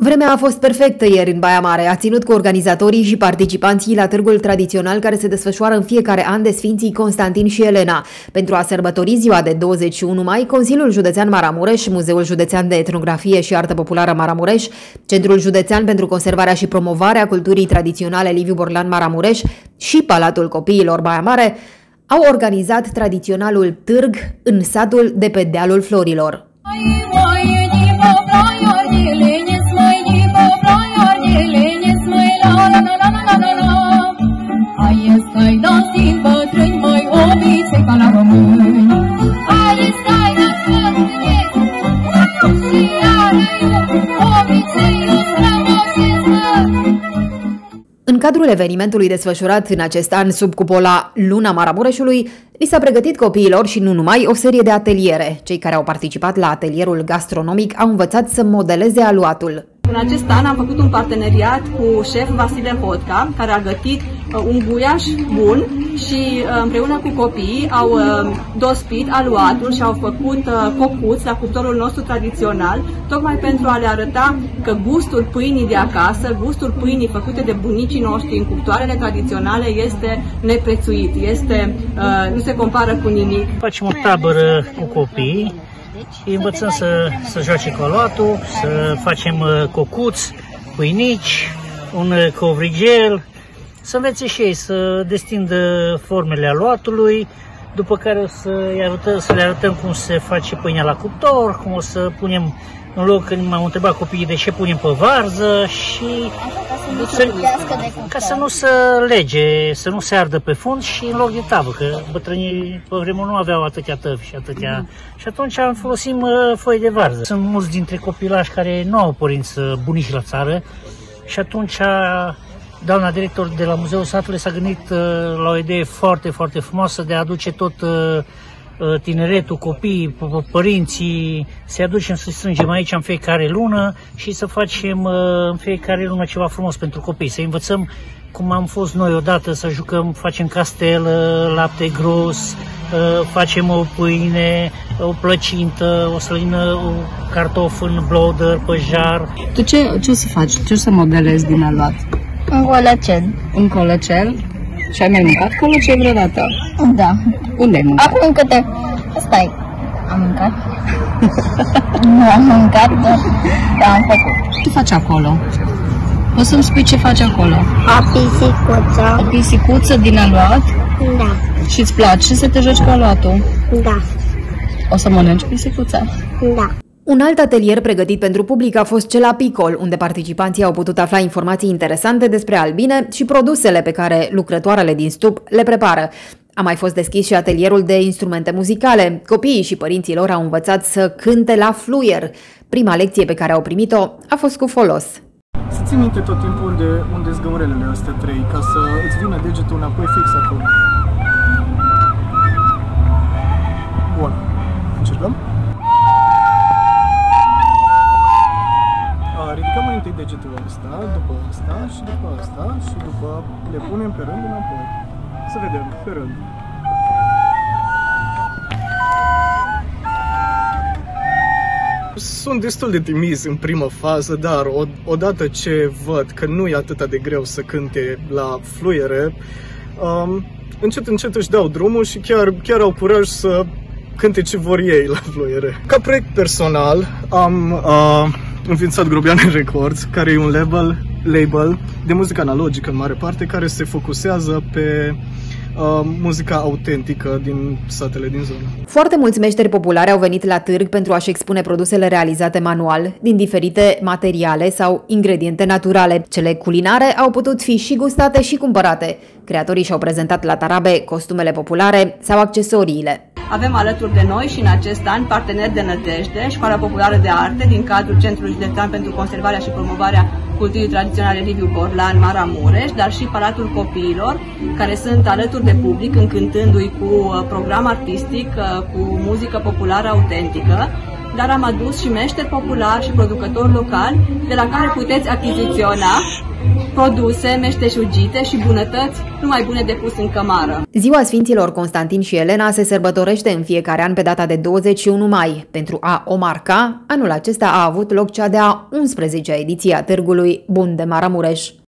Vremea a fost perfectă ieri în Baia Mare, a ținut cu organizatorii și participanții la târgul tradițional care se desfășoară în fiecare an de Sfinții Constantin și Elena. Pentru a sărbători ziua de 21 mai, Consiliul Județean Maramureș, Muzeul Județean de Etnografie și Artă Populară Maramureș, Centrul Județean pentru Conservarea și Promovarea Culturii Tradiționale Liviu Borlan Maramureș și Palatul Copiilor Baia Mare au organizat tradiționalul târg în satul de pe Dealul Florilor. În cadrul evenimentului desfășurat în acest an sub cupola Luna Maramureșului, li s-a pregătit copiilor și nu numai o serie de ateliere. Cei care au participat la atelierul gastronomic au învățat să modeleze aluatul. În acest an am făcut un parteneriat cu șef Vasile Hodca, care a gătit un guiaș bun și împreună cu copiii au dospit aluatul și au făcut cocuți la cuptorul nostru tradițional, tocmai pentru a le arăta că gustul pâinii de acasă, gustul pâinii făcute de bunicii noștri în cuptoarele tradiționale este neprețuit, nu se compară cu nimic. Facem o tabără cu copiii. Îi învățăm să joace cu aluatul, să facem cocuți, pâinici, un covrigel, să învețe și ei să destindă formele aluatului, după care să le arătăm cum se face pâinea la cuptor, cum o să punem în loc, când m-au întrebat copiii de ce punem pe varză și ca să nu se lege, să nu se ardă pe fund și în loc de tavă, că bătrânii pe vremuri nu aveau atâtea tăvi și atâtea. Și atunci folosim foi de varză. Sunt mulți dintre copilași care nu au părinți bunici la țară și atunci doamna director de la Muzeul Satului s-a gândit la o idee foarte, foarte frumoasă de a aduce tot tineretul, copiii, părinții, să-i aducem, să-i strângem aici în fiecare lună și să facem în fiecare lună ceva frumos pentru copii, să învățăm cum am fost noi odată, să jucăm, facem castel, lapte gros, facem o pâine, o plăcintă, o slăină, o cartof în blodăr, pe jar. Tu ce o să faci? Ce o să modelezi din aluat? Un colăcel. Un colăcel? Și ai mai mâncat colăcel vreodată? Da. Unde ai mâncat? Acum câte... Stai. Am mâncat? Nu am mâncat, dar am făcut. Ce faci acolo? O să-mi spui ce faci acolo? O pisicuță. O pisicuță din aluat? Da. Și îți place să te joci cu aluatul? Da. O să mănânci pisicuța? Da. Un alt atelier pregătit pentru public a fost cel la Picol, unde participanții au putut afla informații interesante despre albine și produsele pe care lucrătoarele din Stup le prepară. A mai fost deschis și atelierul de instrumente muzicale. Copiii și părinții lor au învățat să cânte la fluier. Prima lecție pe care au primit-o a fost cu folos. Să ții minte tot timpul unde sunt găurelele astea trei, ca să îți vină degetul înapoi fix acolo. Bun. Încercăm? Ridicăm mai întâi degetul ăsta, după ăsta și după ăsta și după le punem pe rând înapoi. Să vedem, pe rând. Sunt destul de timizi în prima fază, dar odată ce văd că nu e atât de greu să cânte la fluiere, încet, încet își dau drumul și chiar au curaj să cânte ce vor ei la fluiere. Ca proiect personal am înființat Grobiane Records, care e un label de muzică analogică în mare parte, care se focusează pe muzica autentică din satele din zonă. Foarte mulți meșteri populare au venit la târg pentru a-și expune produsele realizate manual, din diferite materiale sau ingrediente naturale. Cele culinare au putut fi și gustate și cumpărate. Creatorii și-au prezentat la tarabe costumele populare sau accesoriile. Avem alături de noi și în acest an parteneri de nădejde, Școala Populară de Arte, din cadrul Centrului Județean pentru Conservarea și Promovarea Culturii Tradiționale Liviu Borlan Maramureș, dar și Palatul Copiilor, care sunt alături de public, încântându-i cu program artistic, cu muzică populară autentică. dar am adus și meșteri populari și producători locali de la care puteți achiziționa produse meșteșugite și bunătăți numai bune de pus în cămară. Ziua Sfinților Constantin și Elena se sărbătorește în fiecare an pe data de 21 mai. Pentru a o marca, anul acesta a avut loc cea de-a 11-a ediție a Târgului Bun de Maramureș.